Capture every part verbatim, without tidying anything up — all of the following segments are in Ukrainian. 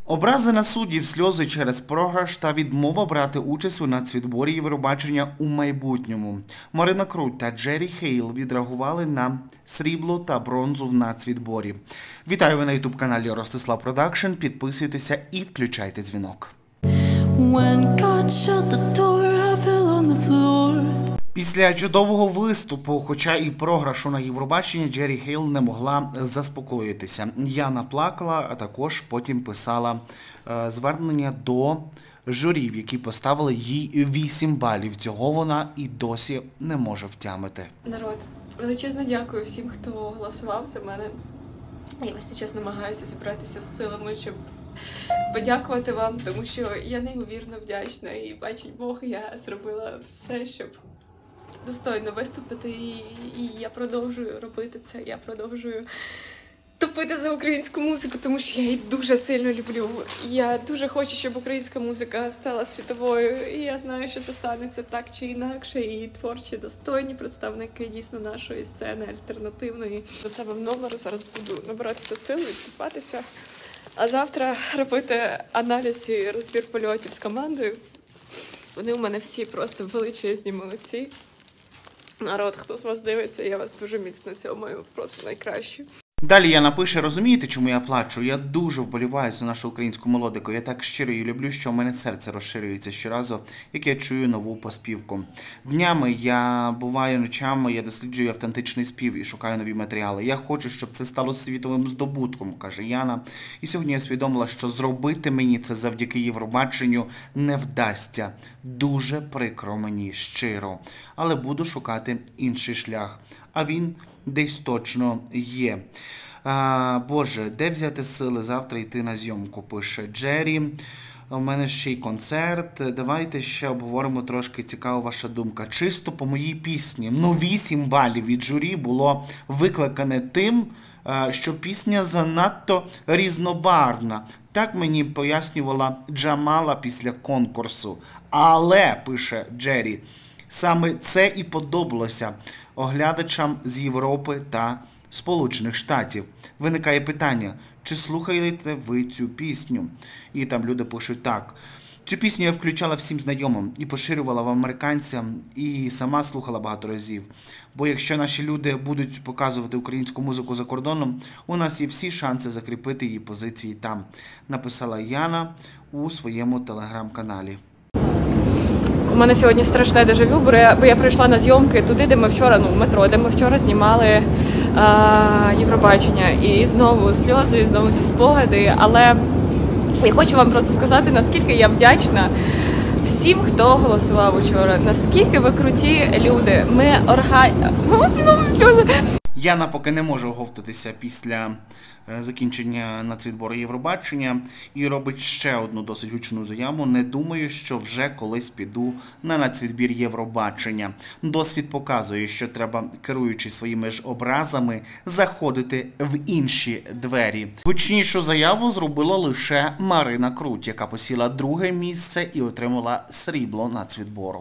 Образи на суддів, сльози через програш та відмова брати участь у нацвідборі Євробачення у майбутньому. Марина Круть та Джері Хейл відреагували на срібло та бронзу в нацвідборі. Вітаю ви на ютуб-каналі Ростислав Продакшн. Підписуйтеся і включайте дзвінок. Після чудового виступу, хоча і програшу на Євробаченні, Джері Хейл не могла заспокоїтися. Яна плакала, а також потім писала е, звернення до журів, які поставили їй вісім балів. Цього вона і досі не може втямити. Народ, величезне дякую всім, хто голосував за мене. Я ось зараз намагаюся зібратися з силами, щоб подякувати вам, тому що я неймовірно вдячна і, бачить Бог, я зробила все, щоб достойно виступити, і, і я продовжую робити це, я продовжую топити за українську музику, тому що я її дуже сильно люблю. Я дуже хочу, щоб українська музика стала світовою, і я знаю, що це станеться так чи інакше, і творчі, достойні представники дійсно нашої сцени альтернативної. До себе в номер зараз буду набиратися сил, відсипатися, а завтра робити аналіз і розбір польотів з командою. Вони у мене всі просто величезні молодці. Народ, хто з вас дивиться, я вас дуже міцно цьомаю, просто найкраще. Далі Яна пише: розумієте, чому я плачу? Я дуже вболіваю за нашу українську мелодику. Я так щиро її люблю, що в мене серце розширюється щоразу, як я чую нову поспівку. Днями я буваю ночами, я досліджую автентичний спів і шукаю нові матеріали. Я хочу, щоб це стало світовим здобутком, каже Яна. І сьогодні я усвідомила, що зробити мені це завдяки Євробаченню не вдасться. Дуже прикро мені, щиро. Але буду шукати інший шлях. А він десь точно є. А, Боже, де взяти сили завтра йти на зйомку, пише Джері. У мене ще й концерт. Давайте ще обговоримо трошки, цікава ваша думка. Чисто по моїй пісні. Ну, вісім балів від журі було викликане тим, що пісня занадто різнобарвна. Так мені пояснювала Джамала після конкурсу. Але, пише Джері, саме це і подобалося оглядачам з Європи та Сполучених Штатів. Виникає питання, чи слухаєте ви цю пісню? І там люди пишуть так. Цю пісню я включала всім знайомим і поширювала в американцям, і сама слухала багато разів. Бо якщо наші люди будуть показувати українську музику за кордоном, у нас є всі шанси закріпити її позиції там, написала Яна у своєму телеграм-каналі. У мене сьогодні страшне дежавю, бо я прийшла на зйомки туди, де ми вчора, ну, в метро, де ми вчора знімали а, Євробачення. І знову сльози, і знову ці спогади. Але я хочу вам просто сказати, наскільки я вдячна всім, хто голосував учора. Наскільки ви круті люди. Ми орга... Знову сльози. Яна поки не може оговтатися після закінчення нацвідбору Євробачення і робить ще одну досить гучну заяву. Не думаю, що вже колись піду на нацвідбір Євробачення. Досвід показує, що треба, керуючи своїми ж образами, заходити в інші двері. Гучнішу заяву зробила лише Марина Круть, яка посіла друге місце і отримала срібло нацвідбору.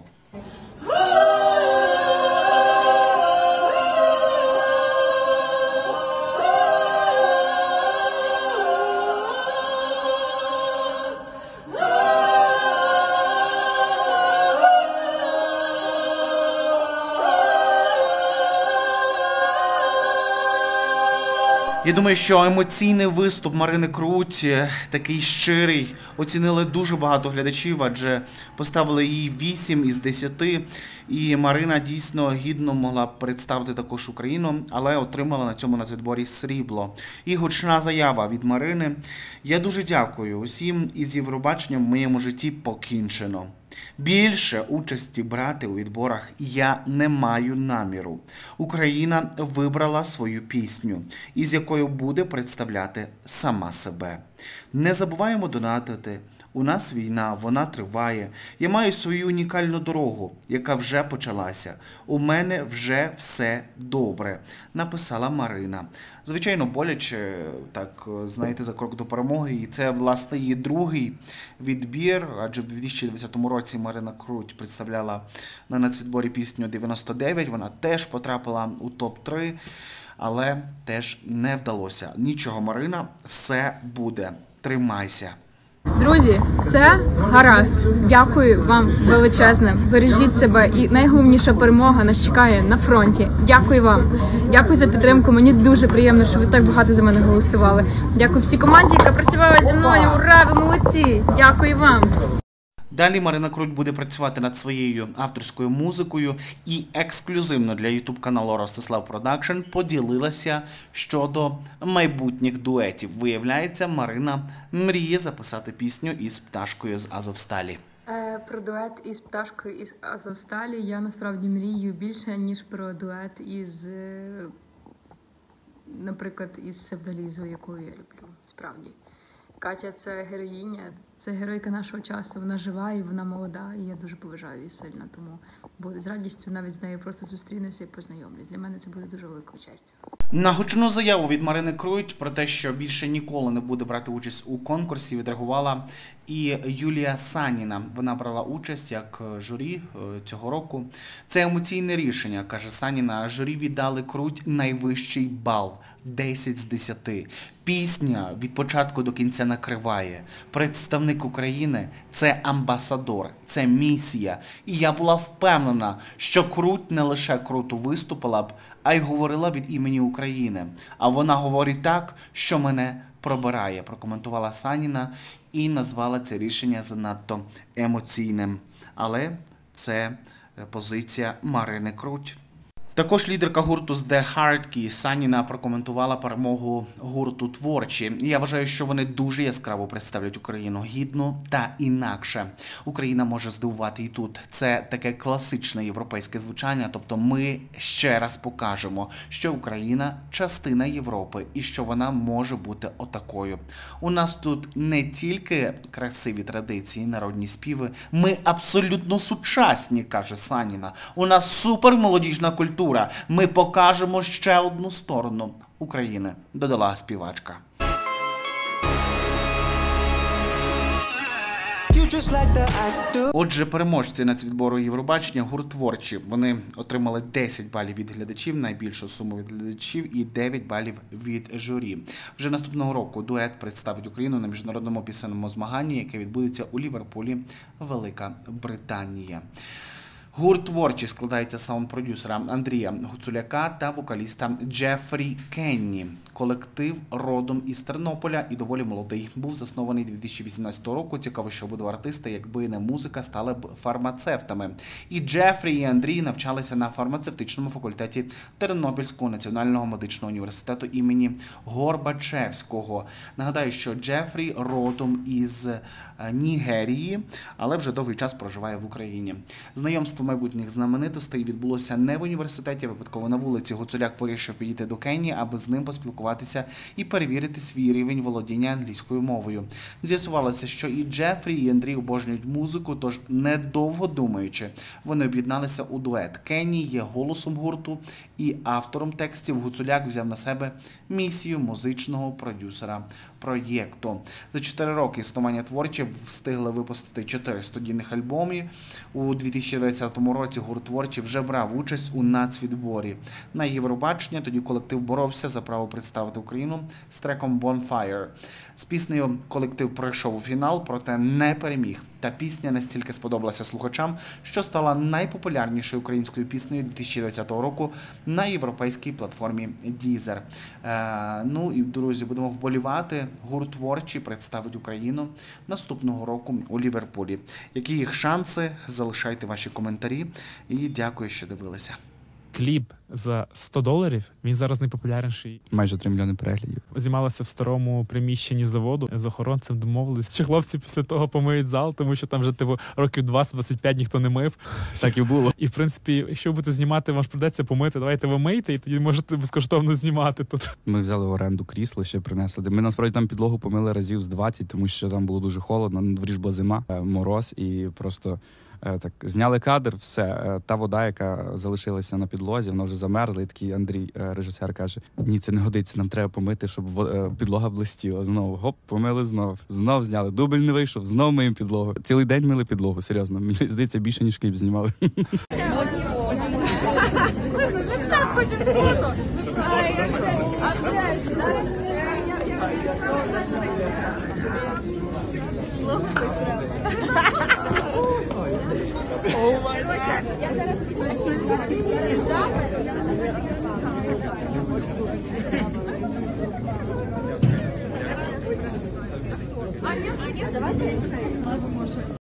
Я думаю, що емоційний виступ Марини Круть, такий щирий, оцінили дуже багато глядачів, адже поставили їй вісім із десяти. І Марина дійсно гідно могла представити також Україну, але отримала на цьому нацвідборі срібло. І гучна заява від Марини. Я дуже дякую усім, із Євробаченням в моєму житті покінчено. Більше участі брати у відборах я не маю наміру. Україна вибрала свою пісню, із якою буде представляти сама себе. Не забуваємо донатити. У нас війна, вона триває. Я маю свою унікальну дорогу, яка вже почалася. У мене вже все добре, написала Марина. Звичайно, боляче, так, знаєте, за крок до перемоги. І це, власне, її другий відбір, адже в дві тисячі двадцятому році Марина Круть представляла на нацвідборі пісню дев'яносто дев'ять. Вона теж потрапила у топ три, але теж не вдалося. Нічого, Марина, все буде. Тримайся. Друзі, все гаразд. Дякую вам величезне. Бережіть себе, і найголовніша перемога нас чекає на фронті. Дякую вам. Дякую за підтримку. Мені дуже приємно, що ви так багато за мене голосували. Дякую всій команді, яка працювала зі мною. Ура, ви молодці! Дякую вам. Далі Марина Круть буде працювати над своєю авторською музикою і ексклюзивно для ютуб-каналу Ростислав Продакшн поділилася щодо майбутніх дуетів. Виявляється, Марина мріє записати пісню із пташкою з Азовсталі. Про дует із пташкою із Азовсталі я насправді мрію більше, ніж про дует із, наприклад, із Севдалізою, яку я люблю, справді. Катя – це героїня, це геройка нашого часу, вона жива і вона молода, і я дуже поважаю її сильно, тому буду з радістю навіть з нею просто зустрінуся і познайомлюсь. Для мене це буде дуже великою честю. На гучну заяву від Марини Круть про те, що більше ніколи не буде брати участь у конкурсі, відреагувала і Юлія Саніна. Вона брала участь як журі цього року. Це емоційне рішення, каже Саніна. Журі віддали Круть найвищий бал – десять з десяти. Пісня від початку до кінця накриває. Представник України – це амбасадор, це місія. І я була впевнена, що Круть не лише круто виступила б, а й говорила від імені України. А вона говорить так, що мене пробирає, прокоментувала Саніна і назвала це рішення занадто емоційним. Але це позиція Марини Круть. Також лідерка гурту з The Hardkeys Саніна прокоментувала перемогу гурту «Творчі». Я вважаю, що вони дуже яскраво представлять Україну, гідно та інакше. Україна може здивувати і тут. Це таке класичне європейське звучання, тобто ми ще раз покажемо, що Україна – частина Європи і що вона може бути отакою. У нас тут не тільки красиві традиції, народні співи, ми абсолютно сучасні, каже Саніна. У нас супермолодіжна культура. Ми покажемо ще одну сторону України, додала співачка. Отже, переможці нацвідбору Євробачення гурт «Творчі». Вони отримали десять балів від глядачів, найбільшу суму від глядачів і дев'ять балів від журі. Вже наступного року дует представить Україну на міжнародному пісенному змаганні, яке відбудеться у Ліверпулі, Велика Британія. Гурт «Творчі» складається з саунд-продюсера Андрія Гуцуляка та вокаліста Джефрі Кенні. Колектив родом із Тернополя і доволі молодий. Був заснований дві тисячі вісімнадцятого року. Цікаво, що обидва артисти, якби не музика, стали б фармацевтами. І Джефрі, і Андрій навчалися на фармацевтичному факультеті Тернопільського національного медичного університету імені Горбачевського. Нагадаю, що Джефрі родом із Нігерії, але вже довгий час проживає в Україні. Знайомство майбутніх знаменитостей відбулося не в університеті, випадково на вулиці. Гуцуляк вирішив підійти до Кенні, аби з ним поспілкуватися і перевірити свій рівень володіння англійською мовою. З'ясувалося, що і Джефрі, і Андрій обожнюють музику, тож, недовго думаючи, вони об'єдналися у дует. Кенні є голосом гурту і автором текстів. Гуцуляк взяв на себе місію музичного продюсера проєкту. За чотири роки існування «Творчі» встигли випустити чотири студійних альбоми. У дві тисячі двадцятому році гурт «Творчі» вже брав участь у нацвідборі на Євробачення. Тоді колектив боровся за право представити Україну з треком «Bonfire». З піснею колектив пройшов у фінал, проте не переміг. Та пісня настільки сподобалася слухачам, що стала найпопулярнішою українською піснею дві тисячі двадцятого року на європейській платформі Deezer. Е, ну і, друзі, будемо вболівати. Гурт «Творчі» представить Україну наступного року у Ліверпулі. Які їх шанси? Залишайте ваші коментарі. І дякую, що дивилися. Кліп за сто доларів, він зараз найпопулярніший. Майже три мільйони переглядів. Знімалося в старому приміщенні заводу. З охоронцем домовились, що хлопці після того помиють зал, тому що там вже типу, років двадцять-двадцять п'ять ніхто не мив. Так і було. І, в принципі, якщо ви будете знімати, вам ж придеться помити, давайте ви мийте, і тоді можете безкоштовно знімати тут. Ми взяли в оренду крісло, ще принесли. Ми, насправді, там підлогу помили разів з двадцять, тому що там було дуже холодно, на дворі ж була зима, мороз, і просто... Так, зняли кадр, все, та вода, яка залишилася на підлозі, вона вже замерзла, і такий Андрій, режисер, каже, ні, це не годиться, нам треба помити, щоб підлога блистіла. Знову, гоп, помили знов, знов зняли, дубль не вийшов, знов миємо підлогу. Цілий день мили підлогу, серйозно, мені здається, більше, ніж кліп знімали. Ми Я зараз Аня, Аня, давайте.